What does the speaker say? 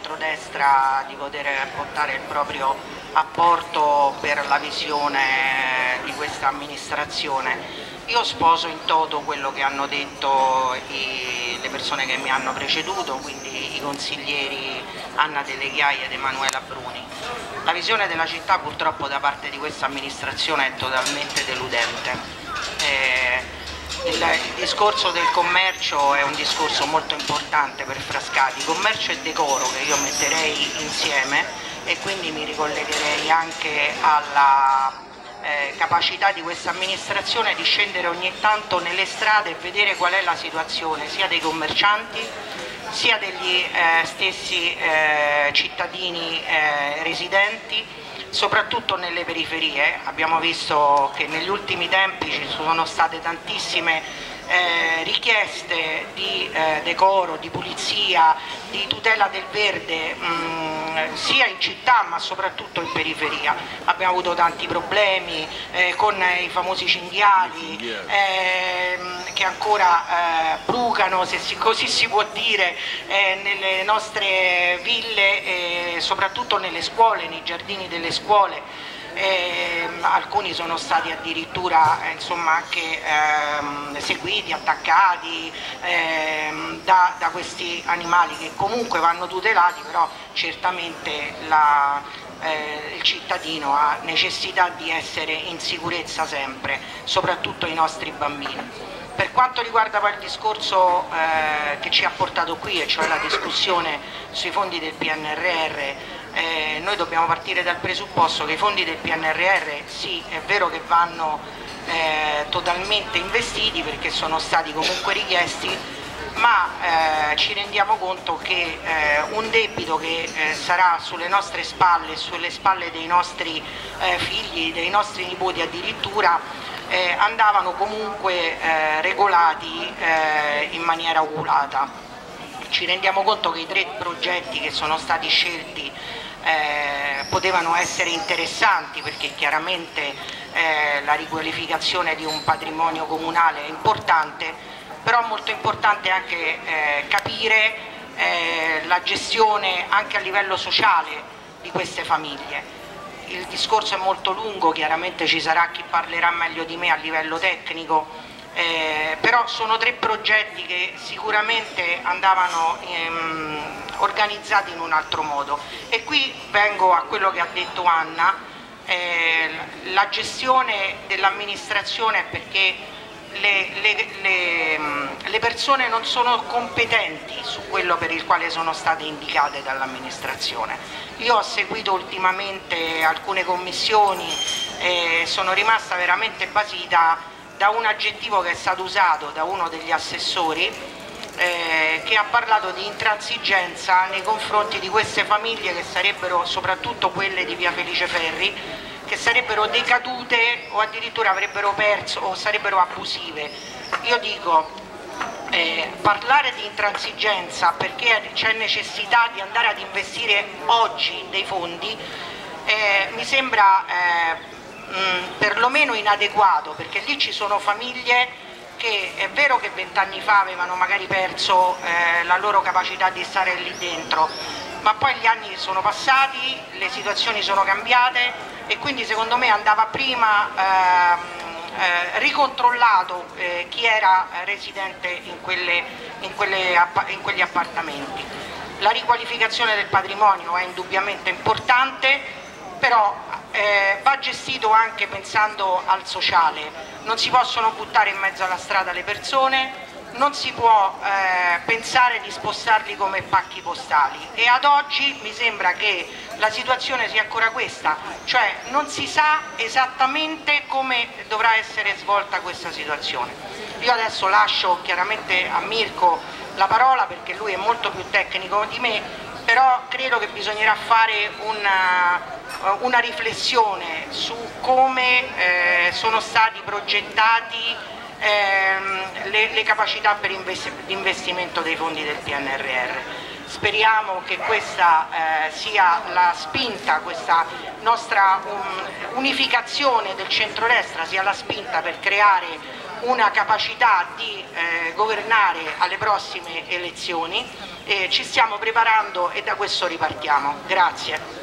centrodestra di poter portare il proprio apporto per la visione di questa amministrazione. Io sposo in toto quello che hanno detto le persone che mi hanno preceduto, quindi i consiglieri Anna Delle Chiaie ed Emanuela Bruni. La visione della città purtroppo da parte di questa amministrazione è totalmente deludente. Il discorso del commercio è un discorso molto importante per Frascati, commercio e decoro che io metterei insieme, e quindi mi ricollegherei anche alla capacità di questa amministrazione di scendere ogni tanto nelle strade e vedere qual è la situazione sia dei commercianti sia degli stessi cittadini residenti, soprattutto nelle periferie. Abbiamo visto che negli ultimi tempi ci sono state tantissime richieste di decoro, di pulizia, di tutela del verde, sia in città ma soprattutto in periferia. Abbiamo avuto tanti problemi con i famosi cinghiali che ancora brucano, se così si può dire, nelle nostre ville, soprattutto nelle scuole, nei giardini delle scuole. Alcuni sono stati addirittura anche seguiti, attaccati da questi animali che comunque vanno tutelati, però certamente il cittadino ha necessità di essere in sicurezza sempre, soprattutto i nostri bambini. Per quanto riguarda poi il discorso che ci ha portato qui, e cioè la discussione sui fondi del PNRR, noi dobbiamo partire dal presupposto che i fondi del PNRR sì, è vero che vanno totalmente investiti perché sono stati comunque richiesti, ma ci rendiamo conto che un debito che sarà sulle nostre spalle, sulle spalle dei nostri figli, dei nostri nipoti addirittura, andavano comunque regolati in maniera oculata. Ci rendiamo conto che i 3 progetti che sono stati scelti potevano essere interessanti, perché chiaramente la riqualificazione di un patrimonio comunale è importante, però molto importante anche capire la gestione anche a livello sociale di queste famiglie. Il discorso è molto lungo, chiaramente ci sarà chi parlerà meglio di me a livello tecnico, però sono 3 progetti che sicuramente andavano organizzati in un altro modo. E qui vengo a quello che ha detto Anna, la gestione dell'amministrazione, perché le persone non sono competenti su quello per il quale sono state indicate dall'amministrazione. Io ho seguito ultimamente alcune commissioni e sono rimasta veramente basita da un aggettivo che è stato usato da uno degli assessori, che ha parlato di intransigenza nei confronti di queste famiglie che sarebbero, soprattutto quelle di via Felice Ferri, che sarebbero decadute o addirittura avrebbero perso o sarebbero abusive. Io dico, parlare di intransigenza perché c'è necessità di andare ad investire oggi dei fondi mi sembra perlomeno inadeguato, perché lì ci sono famiglie che è vero che 20 anni fa avevano magari perso la loro capacità di stare lì dentro, ma poi gli anni sono passati, le situazioni sono cambiate e quindi secondo me andava prima ricontrollato chi era residente in quegli appartamenti. La riqualificazione del patrimonio è indubbiamente importante, però va gestito anche pensando al sociale. Non si possono buttare in mezzo alla strada le persone, non si può pensare di spostarli come pacchi postali, e ad oggi mi sembra che la situazione sia ancora questa, cioè non si sa esattamente come dovrà essere svolta questa situazione. Io adesso lascio chiaramente a Mirko la parola perché lui è molto più tecnico di me, però credo che bisognerà fare una riflessione su come sono stati progettati le capacità per investimento dei fondi del PNRR. Speriamo che questa sia la spinta, questa nostra unificazione del centrodestra sia la spinta per creare una capacità di governare alle prossime elezioni, ci stiamo preparando e da questo ripartiamo. Grazie.